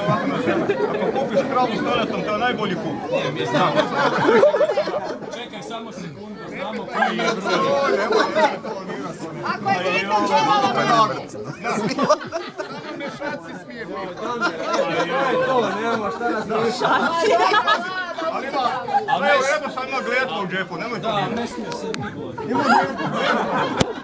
Ako kupiš kravu s donatom, to je najbolji kup. Nije, mi znamo. Čekaj samo sekundu, znamo koji je broj. Ako je dito, čevala To, nemamo šta nas naviša. Ali ima, evo sad ima gletva u džepu, nemoj to. Da, ne smije se mi govoriti.